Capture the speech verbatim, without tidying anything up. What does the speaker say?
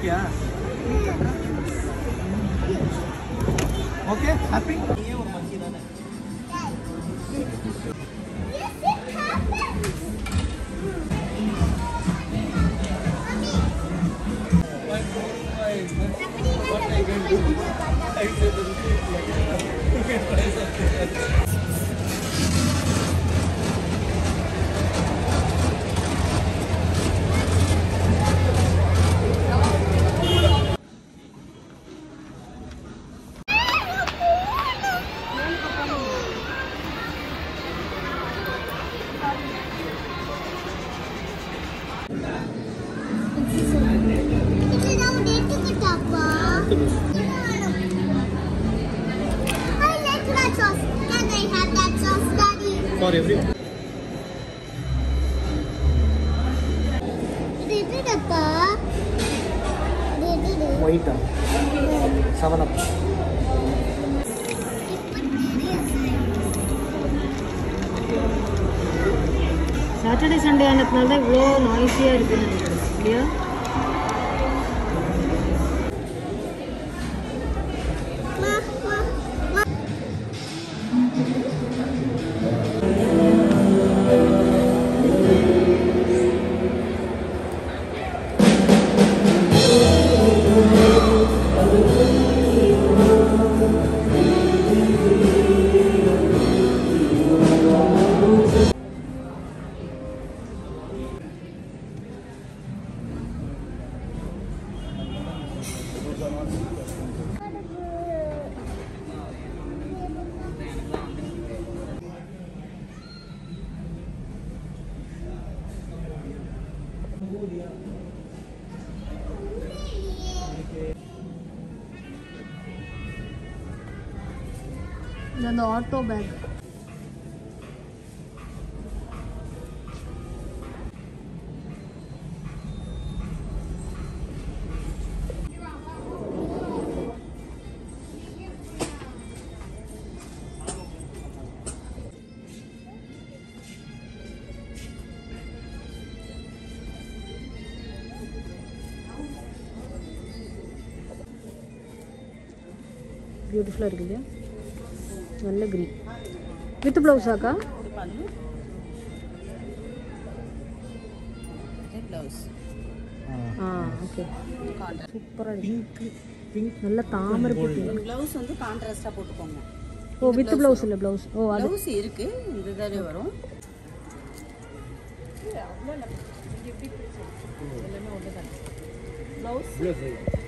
ஓகேயா? Okay happy? நீயே ஒரு மச்சி தானே. For everyone. White. Seven up. Saturday Sunday ஆனதுனால தான் இவ்வளோ நாய்ஸியாக இருக்குது இல்லையா? The auto bag. Beautiful இருக்குது. நல்ல green. With blouse ஆக்கா? With blouse. ஆ ஓகே. சூப்பரா இருக்கு. பிங்க் நல்ல தாமரை பூ. blouse வந்து கான்ட்ராஸ்டா போட்டுக்கோங்க. ஓ வித் blouse இல்ல blouse. ஓ அது blouse இருக்கு. இந்த இதே வரும். அவ்வளோ இல்ல. இது எப்படி பிடிச்சிருக்கு? எல்லாமே ஒண்ணு தான். blouse